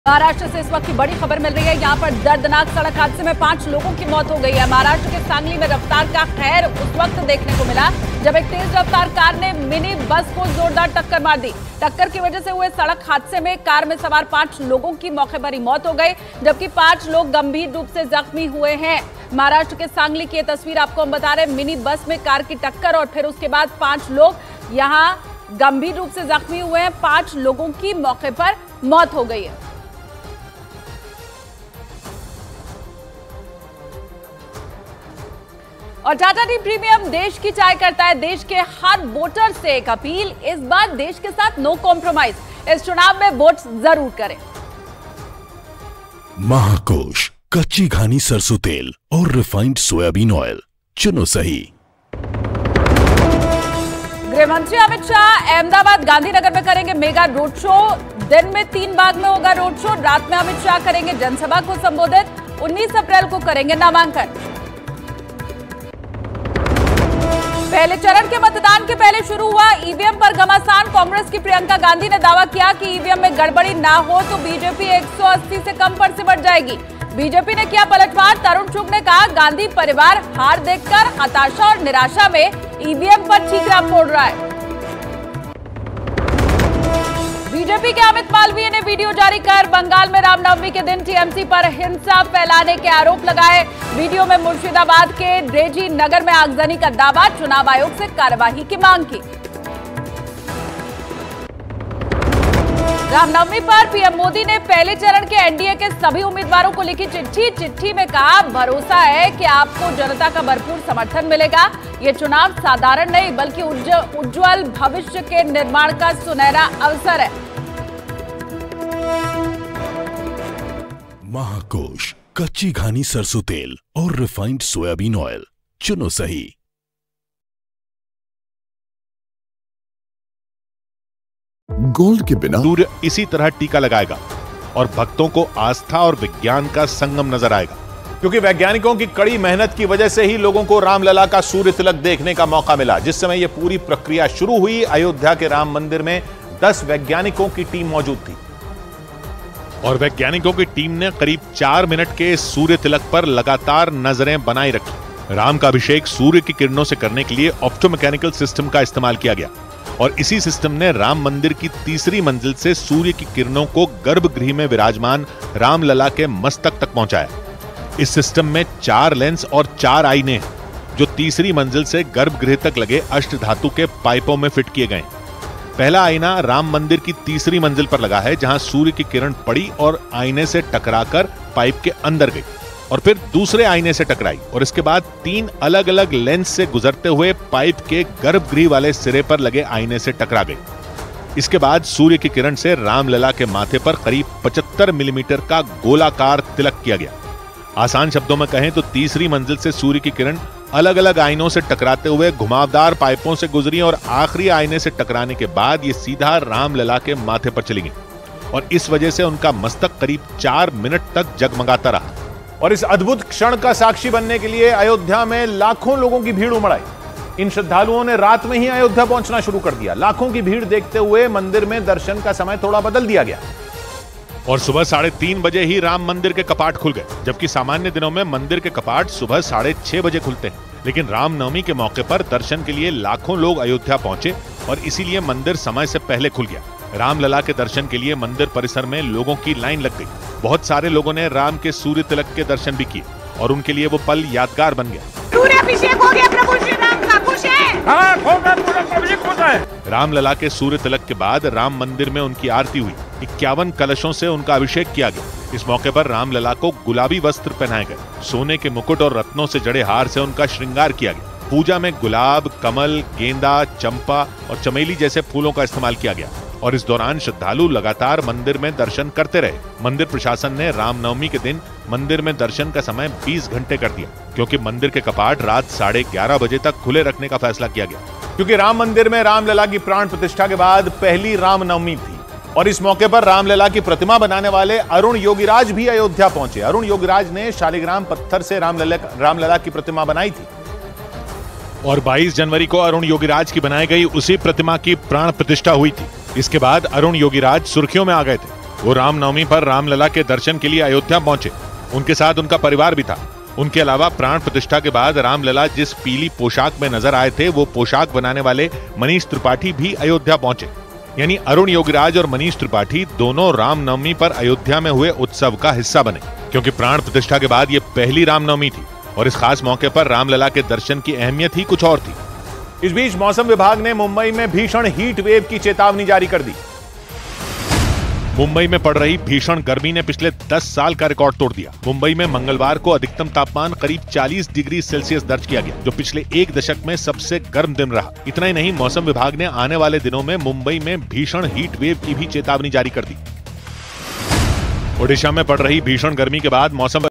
महाराष्ट्र से इस वक्त की बड़ी खबर मिल रही है। यहाँ पर दर्दनाक सड़क हादसे में 5 लोगों की मौत हो गई है। महाराष्ट्र के सांगली में रफ्तार का खैर उस वक्त देखने को मिला जब एक तेज रफ्तार कार ने मिनी बस को जोरदार टक्कर मार दी। टक्कर की वजह से हुए सड़क हादसे में कार में सवार 5 लोगों की मौके पर ही मौत हो गई, जबकि 5 लोग गंभीर रूप से जख्मी हुए हैं। महाराष्ट्र के सांगली की तस्वीर आपको हम बता रहे हैं। मिनी बस में कार की टक्कर और फिर उसके बाद 5 लोग यहाँ गंभीर रूप से जख्मी हुए हैं। 5 लोगों की मौके पर मौत हो गई है। और टाटा टी प्रीमियम देश की चाय करता है देश के हर वोटर से एक अपील, इस बार देश के साथ नो कॉम्प्रोमाइज। इस चुनाव में वोट जरूर करें। महाकोश, कच्ची घानी सरसों तेल और रिफाइंड सोयाबीन ऑयल, चुनो सही। गृह मंत्री अमित शाह अहमदाबाद गांधीनगर में करेंगे मेगा रोड शो। दिन में 3 भाग में होगा रोड शो। रात में अमित शाह करेंगे जनसभा को संबोधित। 19 अप्रैल को करेंगे नामांकन। पहले चरण के मतदान के पहले शुरू हुआ ईवीएम पर घमासान। कांग्रेस की प्रियंका गांधी ने दावा किया कि ईवीएम में गड़बड़ी ना हो तो बीजेपी 180 से कम पर सिमट जाएगी। बीजेपी ने किया पलटवार। तरुण चुग ने कहा गांधी परिवार हार देखकर हताशा और निराशा में ईवीएम पर ठीकरा फोड़ रहा है। बीजेपी के अमित मालवीय ने वीडियो जारी कर बंगाल में रामनवमी के दिन टीएमसी पर हिंसा फैलाने के आरोप लगाए। वीडियो में मुर्शिदाबाद के रेजी नगर में आगजनी का दावा। चुनाव आयोग से कार्रवाई की मांग की। रामनवमी पर पीएम मोदी ने पहले चरण के एनडीए के सभी उम्मीदवारों को लिखी चिट्ठी में कहा भरोसा है कि आपको जनता का भरपूर समर्थन मिलेगा। ये चुनाव साधारण नहीं बल्कि उज्जवल भविष्य के निर्माण का सुनहरा अवसर है। महाकोश, कच्ची घानी सरसों तेल और रिफाइंड सोयाबीन ऑयल, चुनो सही। गोल्ड के बिना सूर्य इसी तरह टीका लगाएगा और भक्तों को आस्था और विज्ञान का संगम नजर आएगा, क्योंकि वैज्ञानिकों की कड़ी मेहनत की वजह से ही लोगों को रामलला का सूर्य तिलक देखने का मौका मिला। जिस समय यह पूरी प्रक्रिया शुरू हुई, अयोध्या के राम मंदिर में 10 वैज्ञानिकों की टीम मौजूद थी और वैज्ञानिकों की टीम ने करीब 4 मिनट के सूर्य तिलक पर लगातार नजरें बनाए रखी। राम का अभिषेक सूर्य की किरणों से करने के लिए ऑप्टोमैकेनिकल सिस्टम का इस्तेमाल किया गया और इसी सिस्टम ने राम मंदिर की तीसरी मंजिल से सूर्य की किरणों को गर्भगृह में विराजमान रामलला के मस्तक तक पहुंचाया। इस सिस्टम में 4 लेंस और 4 आईने हैं जो तीसरी मंजिल से गर्भगृह तक लगे अष्टधातु के पाइपों में फिट किए गए। पहला आईना राम मंदिर की तीसरी मंजिल पर लगा है, जहां सूर्य की किरण पड़ी और आईने से टकराकर पाइप के अंदर गई और फिर दूसरे आईने से टकराई और इसके बाद 3 अलग अलग लेंस से गुजरते हुए पाइप के गर्भगृह वाले सिरे पर लगे आईने से टकरा गई। इसके बाद सूर्य की किरण से रामलला के माथे पर करीब 75 मिलीमीटर का गोलाकार तिलक किया गया। आसान शब्दों में कहें तो तीसरी मंजिल से सूर्य की किरण अलग अलग आईनों से टकराते हुए घुमावदार पाइपों से गुजरी और आखिरी आईने से टकराने के बाद ये सीधा रामलला के माथे पर चली गई और इस वजह से उनका मस्तक करीब 4 मिनट तक जगमगाता रहा। और इस अद्भुत क्षण का साक्षी बनने के लिए अयोध्या में लाखों लोगों की भीड़ उमड़ आई। इन श्रद्धालुओं ने रात में ही अयोध्या पहुंचना शुरू कर दिया। लाखों की भीड़ देखते हुए मंदिर में दर्शन का समय थोड़ा बदल दिया गया और सुबह 3:30 बजे ही राम मंदिर के कपाट खुल गए, जबकि सामान्य दिनों में मंदिर के कपाट सुबह 6:30 बजे खुलते हैं। लेकिन रामनवमी के मौके पर दर्शन के लिए लाखों लोग अयोध्या पहुंचे और इसीलिए मंदिर समय से पहले खुल गया। रामलला के दर्शन के लिए मंदिर परिसर में लोगों की लाइन लग गई। बहुत सारे लोगों ने राम के सूर्य तिलक के दर्शन भी किए और उनके लिए वो पल यादगार बन गया। सूर्याभिषेक हो गया प्रभु श्री राम का, खुश है? हाँ, पूरा पब्लिक खुश है। रामलला के सूर्य तिलक के बाद राम मंदिर में उनकी आरती हुई। 51 कलशों से उनका अभिषेक किया गया। इस मौके पर रामलला को गुलाबी वस्त्र पहनाए गए। सोने के मुकुट और रत्नों से जड़े हार से उनका श्रृंगार किया गया। पूजा में गुलाब, कमल, गेंदा, चंपा और चमेली जैसे फूलों का इस्तेमाल किया गया और इस दौरान श्रद्धालु लगातार मंदिर में दर्शन करते रहे। मंदिर प्रशासन ने रामनवमी के दिन मंदिर में दर्शन का समय 20 घंटे कर दिया, क्योंकि मंदिर के कपाट रात 11:30 बजे तक खुले रखने का फैसला किया गया। क्योंकि राम मंदिर में रामलला की प्राण प्रतिष्ठा के बाद पहली रामनवमी थी और इस मौके पर रामलला की प्रतिमा बनाने वाले अरुण योगीराज भी अयोध्या पहुंचे। अरुण योगीराज ने शालिग्राम पत्थर से रामलला की प्रतिमा बनाई थी और 22 जनवरी को अरुण योगीराज की बनाई गई उसी प्रतिमा की प्राण प्रतिष्ठा हुई थी। इसके बाद अरुण योगीराज सुर्खियों में आ गए थे। वो रामनवमी पर रामलला के दर्शन के लिए अयोध्या पहुंचे। उनके साथ उनका परिवार भी था। उनके अलावा प्राण प्रतिष्ठा के बाद रामलला जिस पीली पोशाक में नजर आए थे, वो पोशाक बनाने वाले मनीष त्रिपाठी भी अयोध्या पहुंचे। यानी अरुण योगीराज और मनीष त्रिपाठी दोनों रामनवमी पर अयोध्या में हुए उत्सव का हिस्सा बने, क्योंकि प्राण प्रतिष्ठा के बाद ये पहली रामनवमी थी और इस खास मौके पर रामलला के दर्शन की अहमियत ही कुछ और थी। इस बीच मौसम विभाग ने मुंबई में भीषण हीट वेव की चेतावनी जारी कर दी। मुंबई में पड़ रही भीषण गर्मी ने पिछले 10 साल का रिकॉर्ड तोड़ दिया। मुंबई में मंगलवार को अधिकतम तापमान करीब 40 डिग्री सेल्सियस दर्ज किया गया, जो पिछले एक दशक में सबसे गर्म दिन रहा। इतना ही नहीं, मौसम विभाग ने आने वाले दिनों में मुंबई में भीषण हीट वेव की भी चेतावनी जारी कर दी। ओडिशा में पड़ रही भीषण गर्मी के बाद मौसम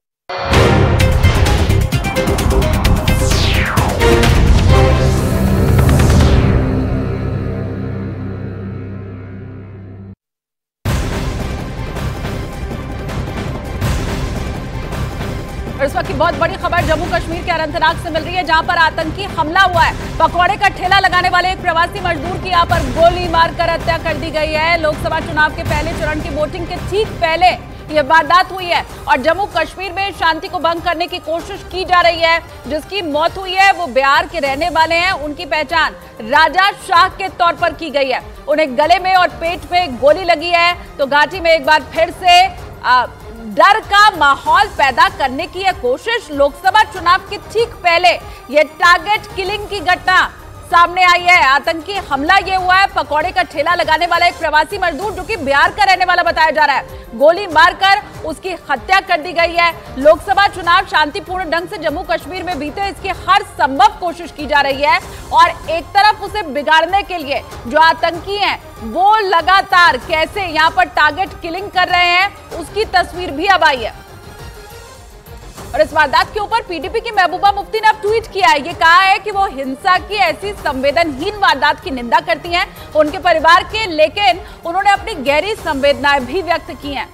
और इस वक्त की बहुत बड़ी खबर जम्मू कश्मीर के अनंतनाग से मिल रही है, जहां पर आतंकी हमला हुआ है। पकौड़े का ठेला लगाने वाले एक प्रवासी मजदूर की यहां पर गोली मारकर हत्या कर दी गई है। लोकसभा चुनाव के पहले चरण की वोटिंग के ठीक पहले यह वारदात हुई है और जम्मू कश्मीर में शांति को भंग करने की कोशिश की जा रही है। जिसकी मौत हुई है वो बिहार के रहने वाले हैं। उनकी पहचान राजा शाह के तौर पर की गई है। उन्हें गले में और पेट में गोली लगी है। तो घाटी में एक बार फिर से डर का माहौल पैदा करने की यह कोशिश। लोकसभा चुनाव के ठीक पहले यह टारगेट किलिंग की घटना सामने आई है। आतंकी हमला यह हुआ है। पकौड़े का ठेला लगाने वाला एक प्रवासी मजदूर जो कि बिहार का रहने वाला बताया जा रहा है, गोली मारकर उसकी हत्या कर दी गई है। लोकसभा चुनाव शांतिपूर्ण ढंग से जम्मू कश्मीर में बीते, इसकी हर संभव कोशिश की जा रही है और एक तरफ उसे बिगाड़ने के लिए जो आतंकी हैं वो लगातार कैसे यहां पर टारगेट किलिंग कर रहे हैं, उसकी तस्वीर भी अब आई है। और इस वारदात के ऊपर पीडीपी की महबूबा मुफ्ती ने अब ट्वीट किया है। ये कहा है कि वो हिंसा की ऐसी संवेदनहीन वारदात की निंदा करती हैं उनके परिवार के, लेकिन उन्होंने अपनी गहरी संवेदनाएं भी व्यक्त की हैं।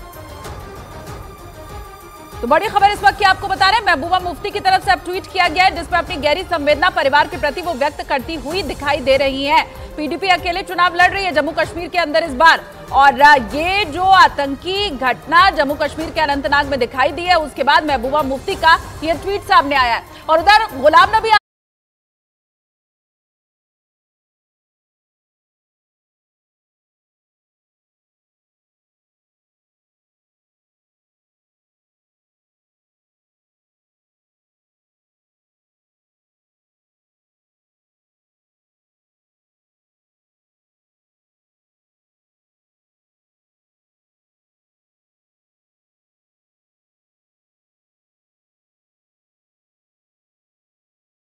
तो बड़ी खबर इस वक्त की आपको बता रहे हैं, महबूबा मुफ्ती की तरफ से अब ट्वीट किया गया है जिसमें अपनी गहरी संवेदना परिवार के प्रति वो व्यक्त करती हुई दिखाई दे रही है। पीडीपी अकेले चुनाव लड़ रही है जम्मू कश्मीर के अंदर इस बार, और ये जो आतंकी घटना जम्मू कश्मीर के अनंतनाग में दिखाई दी है, उसके बाद महबूबा मुफ्ती का ये ट्वीट सामने आया है। और उधर गुलाम नबी